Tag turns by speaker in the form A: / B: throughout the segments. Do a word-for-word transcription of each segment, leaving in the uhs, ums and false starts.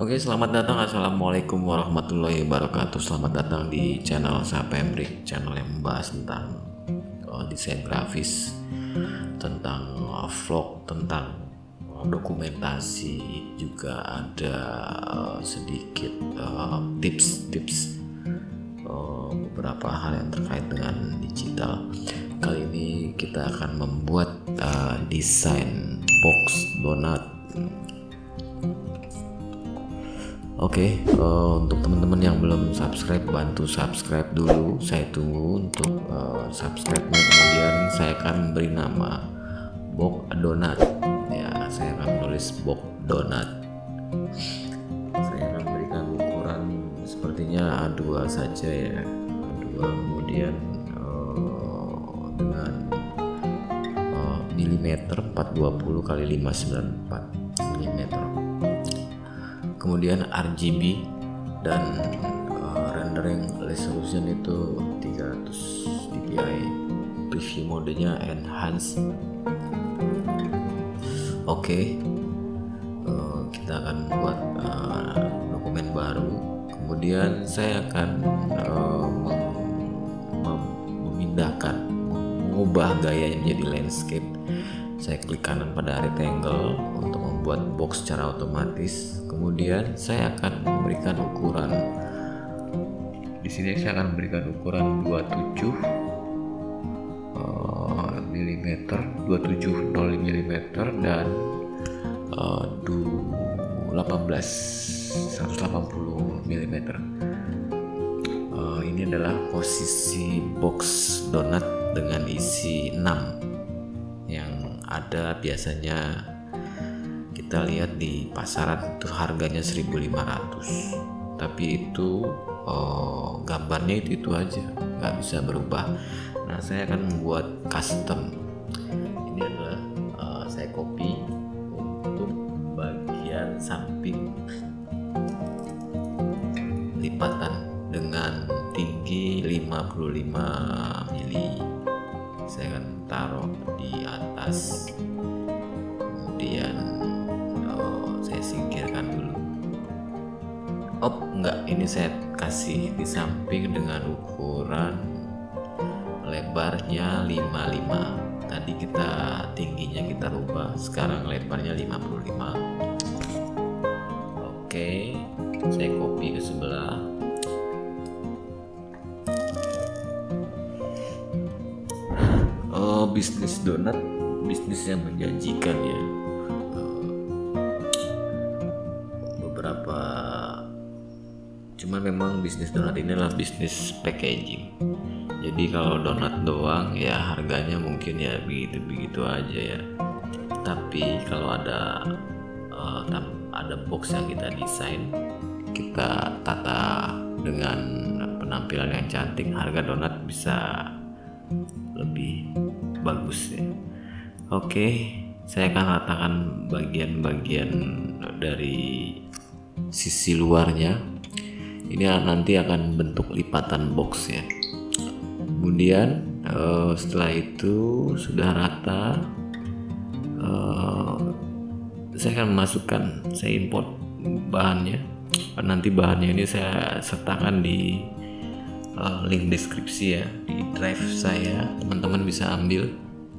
A: Oke, selamat datang. Assalamualaikum warahmatullahi wabarakatuh. Selamat datang di channel saya Pembrik, channel yang membahas tentang uh, desain grafis, tentang uh, vlog, tentang uh, dokumentasi, juga ada uh, sedikit tips-tips uh, uh, beberapa hal yang terkait dengan digital. Kali ini kita akan membuat uh, desain box donat. Oke, okay, uh, untuk teman-teman yang belum subscribe, bantu subscribe dulu. Saya tunggu untuk uh, subscribe-nya. Kemudian saya akan beri nama box donat. Ya, saya akan menulis box donat. Saya akan berikan ukuran sepertinya A dua saja ya. A dua, kemudian uh, dengan uh, milimeter empat ratus dua puluh kali lima ratus sembilan puluh empat milimeter. Kemudian R G B dan uh, rendering resolution itu tiga ratus D P I, preview modenya enhance. Oke, okay. uh, kita akan buat uh, dokumen baru. Kemudian saya akan uh, mem mem memindahkan, mengubah gayanya menjadi landscape. Saya klik kanan pada rectangle untuk membuat box secara otomatis. Kemudian saya akan memberikan ukuran. Di sini saya akan memberikan ukuran dua puluh tujuh milimeter, dua puluh tujuh nol milimeter dan uh, delapan belas seratus delapan puluh milimeter. Uh, ini adalah posisi box donat dengan isi enam yang ada biasanya kita lihat di pasaran itu harganya seribu lima ratus, tapi itu oh, gambarnya itu itu aja, nggak bisa berubah. Nah, saya akan membuat custom. Ini adalah uh, saya copy untuk bagian samping lipatan dengan tinggi lima puluh lima mili. Saya akan taruh di atas, kemudian oh, saya singkirkan dulu. Oh enggak, ini saya kasih di samping dengan ukuran lebarnya lima puluh lima. Tadi kita tingginya kita rubah, sekarang lebarnya lima puluh lima. Oke, saya copy ke sebelah. Oh, bisnis donat, bisnis yang menjanjikan ya. Beberapa, cuman memang bisnis donat ini adalah bisnis packaging. Jadi kalau donat doang ya harganya mungkin ya begitu-begitu aja ya. Tapi kalau ada uh, ada box yang kita desain, kita tata dengan penampilan yang cantik, harga donat bisa lebih bagus ya. Oke, saya akan ratakan bagian-bagian dari sisi luarnya. Ini nanti akan bentuk lipatan box ya. Kemudian uh, setelah itu sudah rata, uh, saya akan memasukkan, saya import bahannya. Nanti bahannya ini saya sertakan di Uh, link deskripsi ya, di drive saya, teman-teman bisa ambil.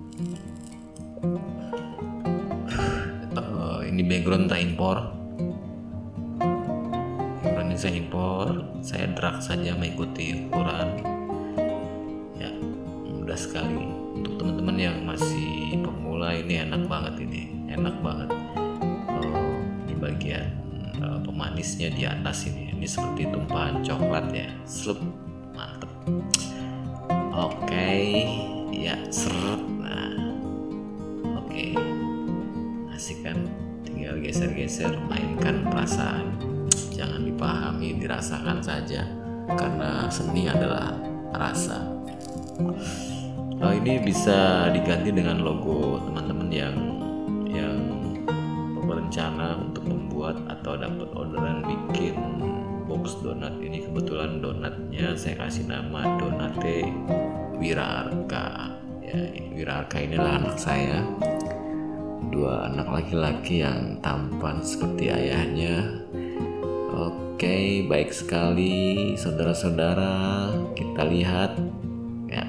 A: Uh, ini background tak impor, background ini saya impor, saya drag saja mengikuti ukuran ya, mudah sekali. Untuk teman-teman yang masih pemula ini enak banget, ini enak banget. Uh, di bagian uh, pemanisnya di atas ini, ini seperti tumpahan coklat ya, slup. Mantep. Oke, okay. Ya seret. Nah, oke, okay. Asik kan? Tinggal geser-geser, mainkan perasaan. Jangan dipahami, dirasakan saja. Karena seni adalah rasa. Oh, ini bisa diganti dengan logo teman-teman yang yang berencana untuk membuat atau dapat orderan bikin box donat ini. Kebetulan donatnya saya kasih nama Donate Wirarka ya. Wirarka inilah anak saya, dua anak laki-laki yang tampan seperti ayahnya, Oke, baik sekali saudara-saudara. Kita lihat ya.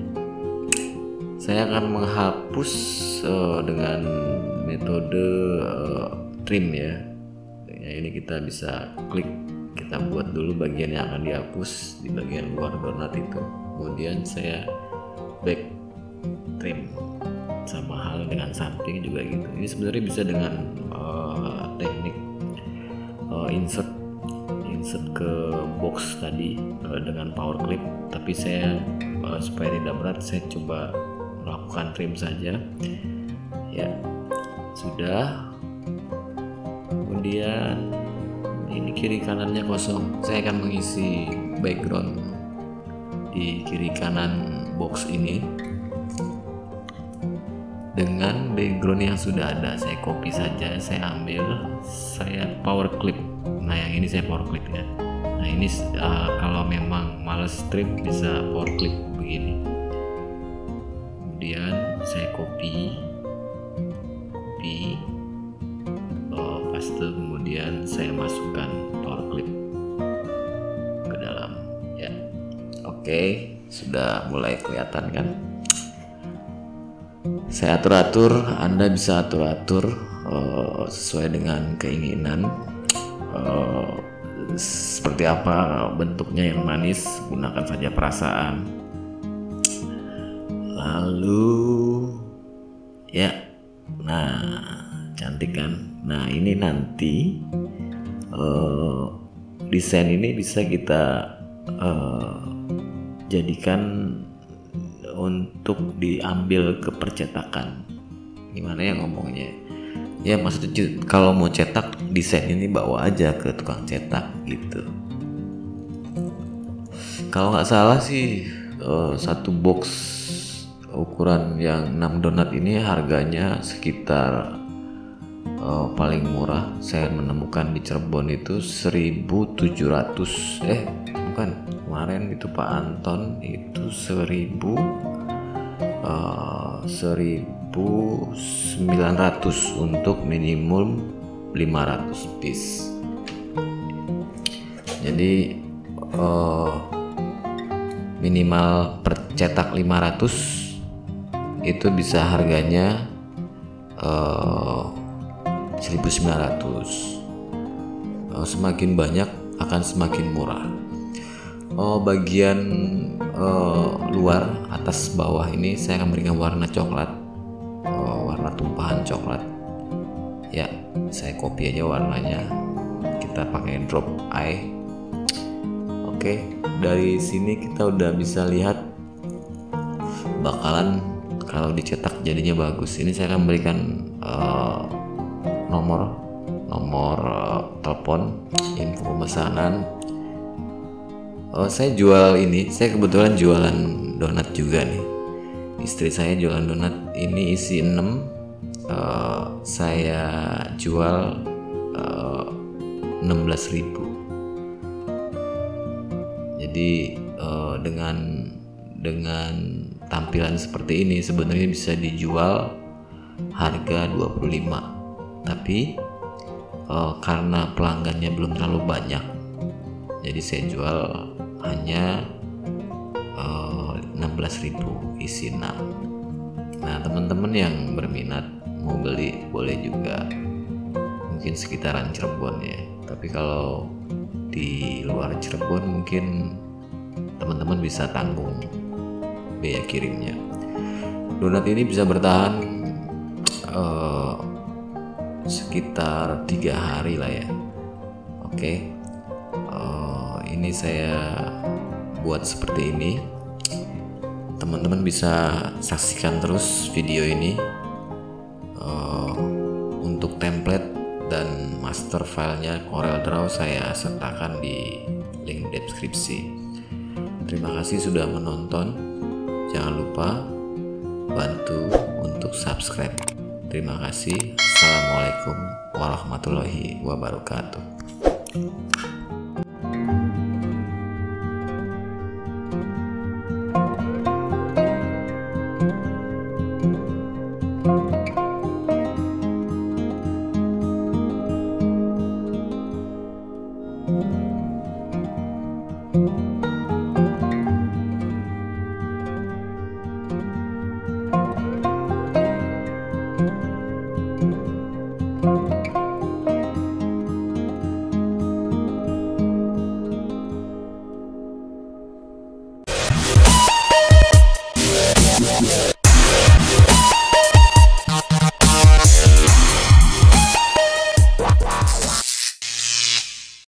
A: Saya akan menghapus uh, dengan metode uh, trim ya. Ya. Ini kita bisa klik, kita buat dulu bagian yang akan dihapus di bagian luar donat itu. Kemudian saya back trim, sama hal dengan samping juga gitu. Ini sebenarnya bisa dengan uh, teknik uh, insert insert ke box tadi uh, dengan power clip, tapi saya uh, supaya tidak berat saya coba melakukan trim saja ya. Sudah. Kemudian ini kiri kanannya kosong, saya akan mengisi background di kiri kanan box ini dengan background yang sudah ada. Saya copy saja, saya ambil, saya power clip. Nah yang ini saya power clip ya. Nah ini uh, kalau memang males trim bisa power clip begini. Kemudian saya copy copy uh, paste, kemudian saya masukkan power clip ke dalam ya. Oke, sudah mulai kelihatan kan. Saya atur-atur, Anda bisa atur-atur uh, sesuai dengan keinginan. Uh, seperti apa bentuknya yang manis, gunakan saja perasaan. Lalu ya, nah cantik kan. Nah ini nanti uh, desain ini bisa kita uh, jadikan untuk diambil ke percetakan. Gimana ya ngomongnya? Ya maksudnya kalau mau cetak desain ini bawa aja ke tukang cetak gitu. Kalau nggak salah sih uh, satu box ukuran yang enam donat ini harganya sekitar uh, paling murah saya menemukan di Cirebon itu seribu tujuh ratus eh bukan, kemarin itu Pak Anton itu seribu uh, seribu sembilan ratus untuk minimum lima ratus piece. Jadi uh, minimal per cetak lima ratus itu bisa harganya uh, seribu sembilan ratus. Uh, semakin banyak akan semakin murah. Oh, bagian uh, luar, atas bawah ini saya akan berikan warna coklat, uh, warna tumpahan coklat. Ya, saya copy aja warnanya. Kita pakai drop eye. Oke, dari sini kita udah bisa lihat bakalan kalau dicetak jadinya bagus. Ini saya akan berikan uh, nomor nomor uh, telepon, info pemesanan. Oh, saya jual ini, saya kebetulan jualan donat juga nih. Istri saya jualan donat, ini isi enam, uh, saya jual uh, enam belas ribu. Jadi uh, dengan dengan tampilan seperti ini sebenarnya bisa dijual harga dua puluh lima. Tapi uh, karena pelanggannya belum terlalu banyak, jadi saya jual hanya uh, enam belas ribu isi enam. Nah teman-teman yang berminat mau beli boleh juga, mungkin sekitaran Cirebon ya. Tapi kalau di luar Cirebon mungkin teman-teman bisa tanggung biaya kirimnya. Donat ini bisa bertahan uh, sekitar tiga hari lah ya. Oke, uh, ini saya buat seperti ini. Teman-teman bisa saksikan terus video ini. Uh, untuk template dan master filenya CorelDRAW saya sertakan di link deskripsi. Terima kasih sudah menonton. Jangan lupa bantu untuk subscribe. Terima kasih. Assalamualaikum warahmatullahi wabarakatuh. Bye.